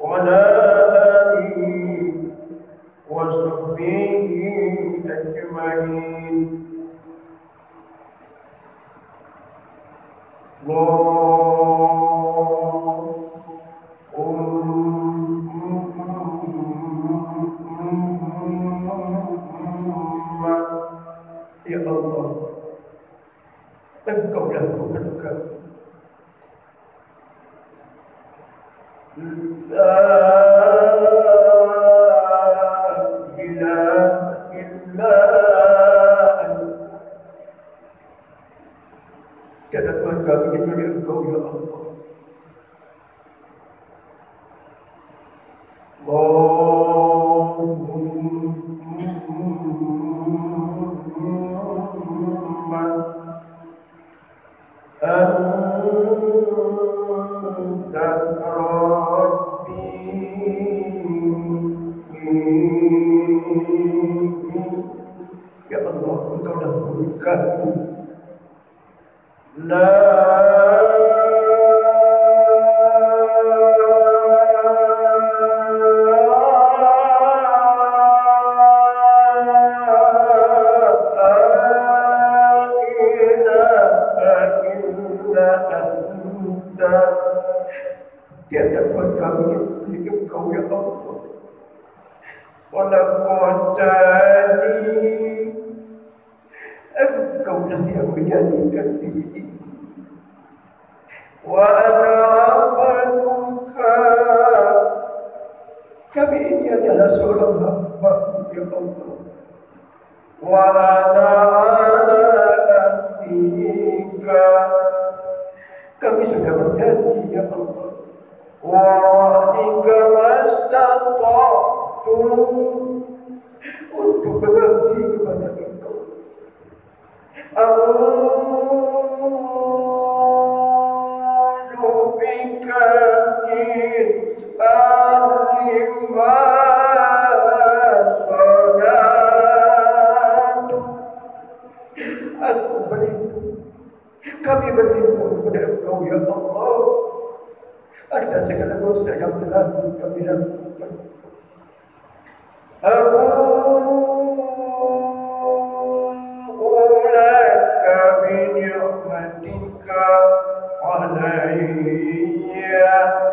وعلى آله وصحبه أجمعين. Ya Allah, Engkaulah Tuhan kami. La ilaha illa Anta. Tiada Tuhan kami kecuali Engkau, ya Allah. Allahumma anta rabbi. Ya Allah, Engkau dah Tuhan kami. La tiada Tuhan kami kecuali Engkau, ya Allah. Walaqadani, Engkaulah yang menjadikan diri ini. Wa ana abduka, kami ini adalah seorang hamba, ya Allah. Wa ana ala ahdika, kami sudah berjanji, ya Allah. Wa'adika mastata'tu, untuk berbakti kepada Engkau. A'udzu bika min syarri ma sana'tu. Aku berlindung, kami berlindung kepada Engkau, ya Allah, atas segala dosa yang telah kami lakukan. Ulaka bi ni'matika alayya.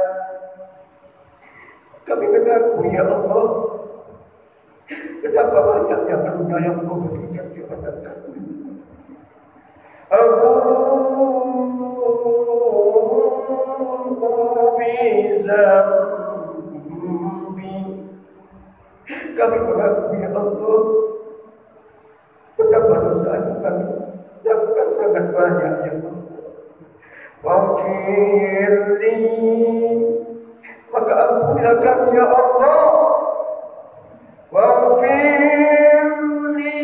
Kami mengaku, ya Allah, betapa banyaknya karunia yang Kau berikan kepada kami. Kami mengakui, ya Allah, betapa dosa yang kami lakukan sangat banyak, ya Allah. Waghfirli, maka ampunilah kami, ya Allah. Waghfirli,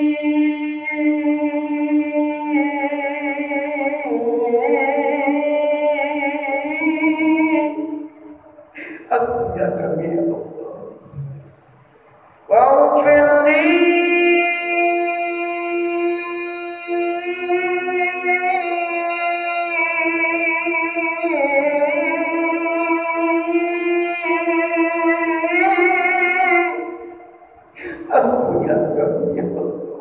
ampunilah kami, ya Allah. Waghfirli, ampunilah kami, ya Allah.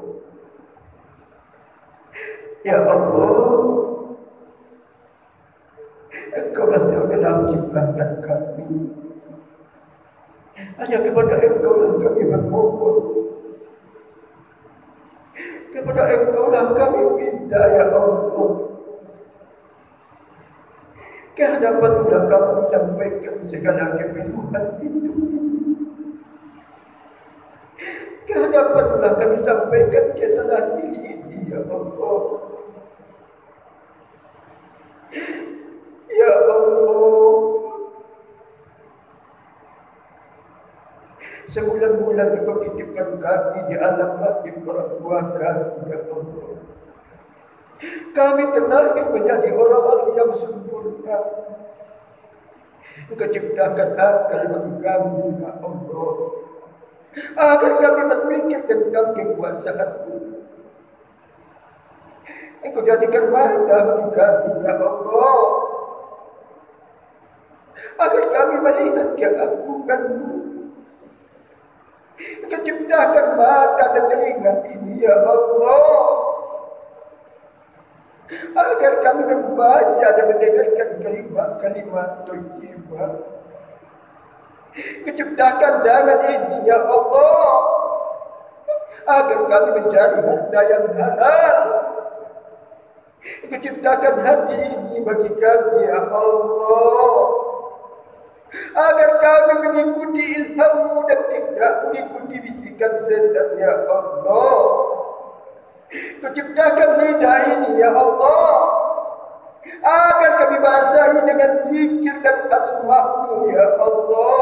Ya Allah, Engkaulah yang telah menciptakan kami. Hanya kepada Engkaulah kami bermohon. Kepada Engkaulah kami minta, ya Allah. Kehadapan-Mu kami sampaikan segala kebutuhan itu. Kehadapan-Mu kami sampaikan kesalahan diri ini, ya Allah. Ya Allah, sebulan-bulan Engkau titipkan kami di alam rahim orang tua kami, ya Allah. Kami terlahir menjadi orang-orang yang sempurna. Engkau ciptakan akal bagi kami, ya Allah, agar kami berpikir tentang kekuasaan-Mu. Engkau jadikan mata bagi kami, ya Allah, agar kami melihat keagungan-Mu. Engkau ciptakan mata dan telinga ini, ya Allah, agar kami membaca dan mendengarkan kalimat-kalimat thayyibah. Engkau ciptakan tangan ini, ya Allah, agar kami mencari harta yang halal. Engkau ciptakan hati ini bagi kami, ya Allah, agar kami mengikuti ilham-Mu dan tidak mengikuti bisikan setan, ya Allah. Kau ciptakan lidah ini, ya Allah, agar kami basahi dengan zikir dan asma-Mu, ya Allah.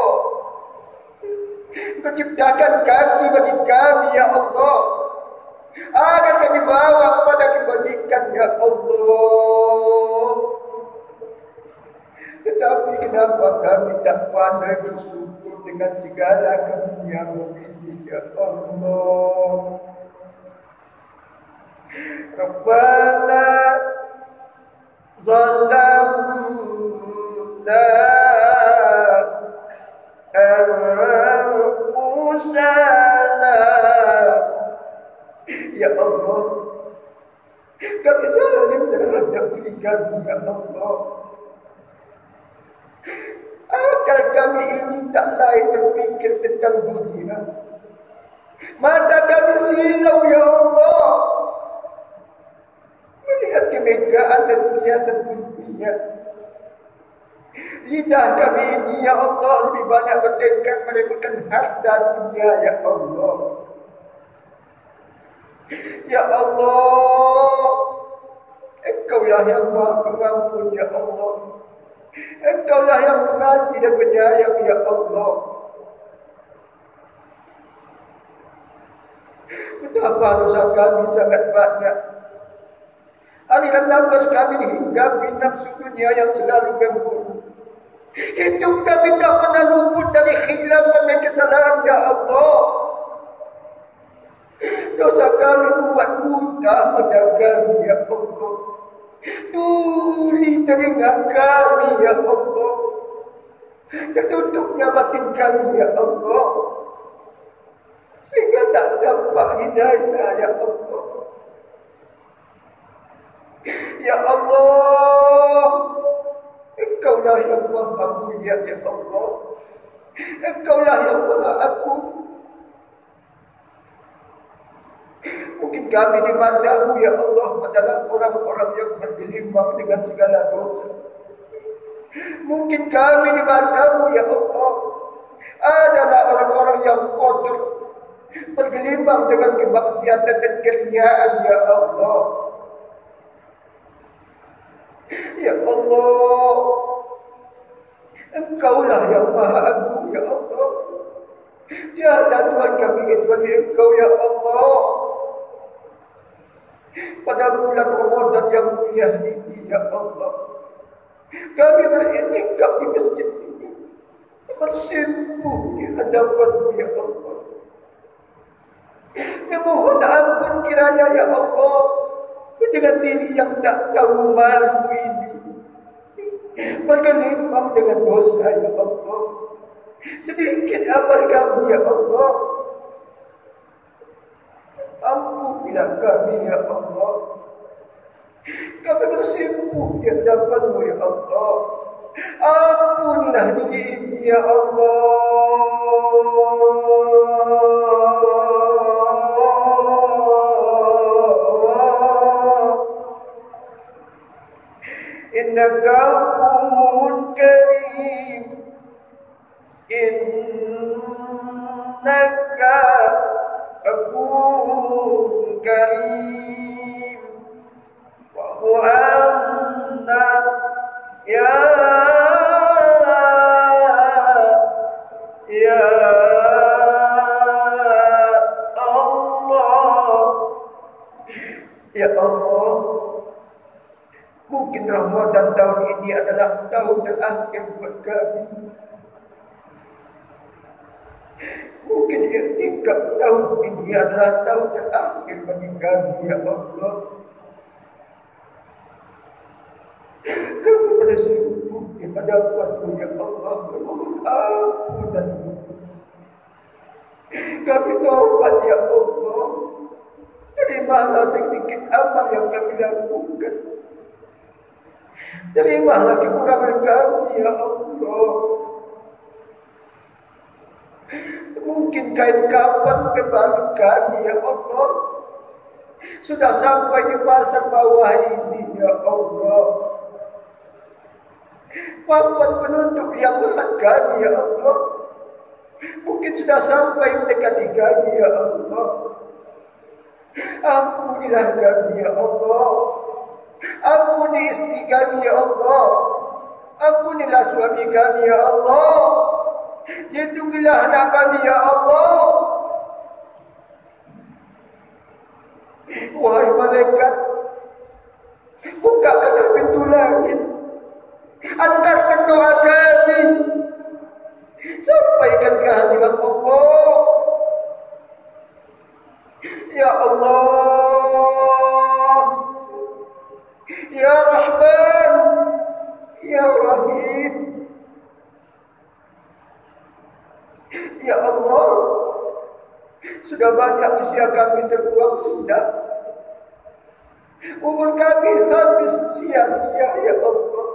Kau ciptakan kaki bagi kami, ya Allah, agar kami bawa kepada kebajikan, ya Allah. Tetapi kenapa kami tak pandai bersyukur dengan segala karunia-Mu ini, ya Allah? Rabbana zalamna anfusana. Ya Allah, kami zalim terhadap diri kami, ya Allah. Akal kami ini tak lain berfikir tentang dunia. Mata kami silau, ya Allah, melihat kemegahan dan perhiasan dunia. Lidah kami ini, ya Allah, lebih banyak bertekad meremehkan harta dunia, ya Allah. Ya Allah, Engkaulah yang Maha Pengampun, ya Allah. Engkaulah yang mengasihi dan penyayang, ya Allah. Betapa dosa kami sangat banyak. Aliran nafas kami hinggapi nafsu dunia yang selalu membunuh. Hidup kami tak pernah luput dari khilafan dan kesalahan, ya Allah. Dosa kami buat buta mata kami, ya Allah. Tuli telinga kami, ya Allah. Tertutupnya batin kami, ya Allah, sehingga tak dapat hidayah, ya Allah. Ya Allah, Engkaulah yang Maha Mulia, ya Allah. Engkaulah yang Maha Agung. Mungkin kami di mata-Mu, ya Allah, adalah orang-orang yang bergelimang dengan segala dosa. Mungkin kami di mata-Mu, ya Allah, adalah orang-orang yang kotor, bergelimang dengan kemaksiatan dan keriaan, ya Allah. Ya Allah, Engkaulah yang Maha Agung, ya Allah. Tiada Tuhan kami kecuali Engkau, ya Allah. Pada bulan Ramadan yang mulia ini, ya Allah, kami beriktikaf di masjid ini, bersimpuh di hadapan-Mu, ya Allah. Memohon ampun kiranya, ya Allah, dengan diri yang tak tahu malu ini, bergelimang dengan dosa, ya Allah. Sedikit amal kami, ya Allah. Ampunilah kami, ya Allah. Kami bersimpuh di hadapan-Mu, ya Allah. Ampunilah diri ini, ya Allah. Innaka afuwwun karim. Innaka afuwwun karim. Wa huwa anna ya Allah. Ya Allah, mungkin Ramadan tahun ini adalah tahun terakhir buat kami. Mungkin iktikaf tahun ini adalah tahun terakhir bagi kami, ya Allah. Kami bersyukur kepada hadapan-Mu ya Allah, memohon ampunan. Kami taubat ya Allah. Terimalah sedikit amal yang kami lakukan. Terimalah kekurangan kami ya Allah. Mungkin kain kapan kebalik kami ya Allah sudah sampai di pasar bawah ini ya Allah. Papan penutup yang lahat kami ya Allah mungkin sudah sampai mendekati kami ya Allah. Ampunilah kami ya Allah. Ampuni istri kami ya Allah. Ampunilah suami kami ya Allah. Lindungilah anak kami ya Allah. Wahai malaikat, bukakanlah pintu langit, antarkan doa kami, sampaikan kehadiran Allah. Ya Allah, Ya Rahman, Ya Rahim. Ya Allah, sudah banyak usia kami terbuang sudah. Umur kami habis sia-sia ya Allah.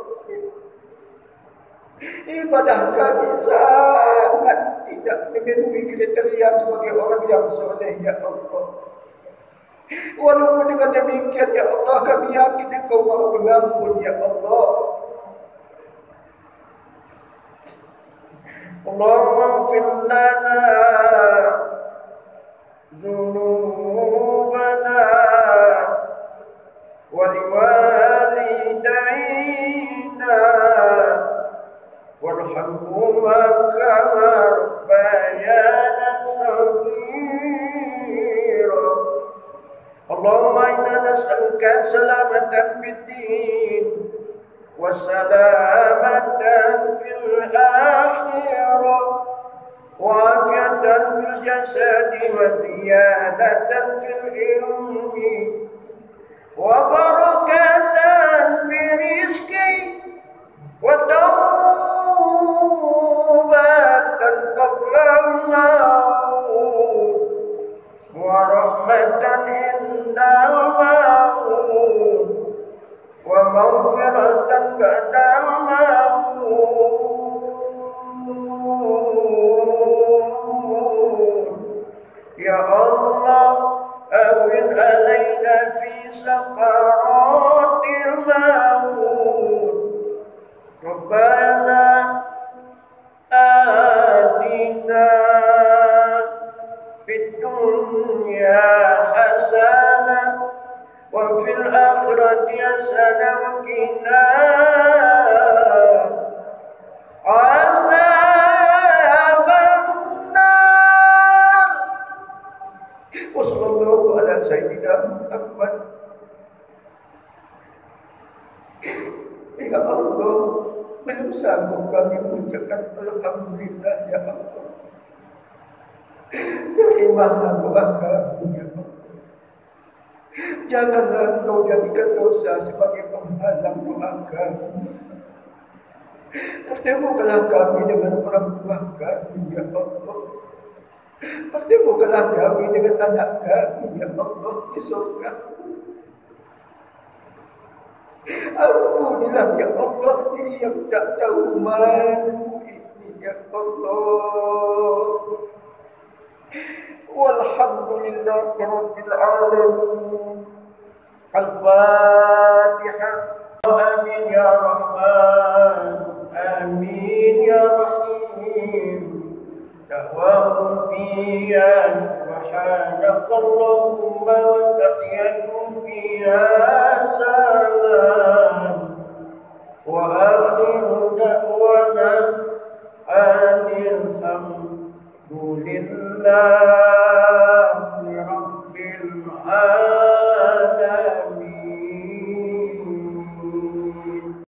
Ibadah kami sangat tidak memenuhi kriteria sebagai orang yang soleh ya Allah. Walaupun dengan demikian ya Allah, kami yakin Engkau Maha Pengampun ya Allah. Allahumma ighfir lana dzunubana wa liwalidayna warhamhuma kama rabbayana shaghira. Allahumma inna nas'aluka salamatan fid din wa salamatan fil akhirah wa afiatan fil jasadi wa ziyadatan fil ilmi wa barakatan fil rizqi wa tawbatan qabla al-maut wa rahmatan indal maut wa maghfiratan ba'dal maut. Ya Allah, awin alaina fi sakaratil maut. Rabbana atina fid dunya hasanah wa fil akhirati hasanah wa qina adzabannar. Wa sallallahu ala sayyidina Muhammad. Ya Allah, belum sanggup kami mengucapkan alhamdulillah ya Allah. Terimalah doa kami ya Allah. Janganlah Engkau jadikan dosa sebagai penghalang doa kami. Pertemukanlah kami dengan orang tua kami ya Allah. Pertemukanlah kami dengan anak kami ya Allah di surga. Ampunilah ya Allah diri yang tak tahu malu ini ya Allah. Walhamdulillahi Rabbil Alamin. Al-Fatihah. Amin ya Rahman, amin ya Rahim. Da'wahum fiya subhanakallahumma wa tahiyyatuhum fiya salam. Wa akhiru da'wana alhamdulillah.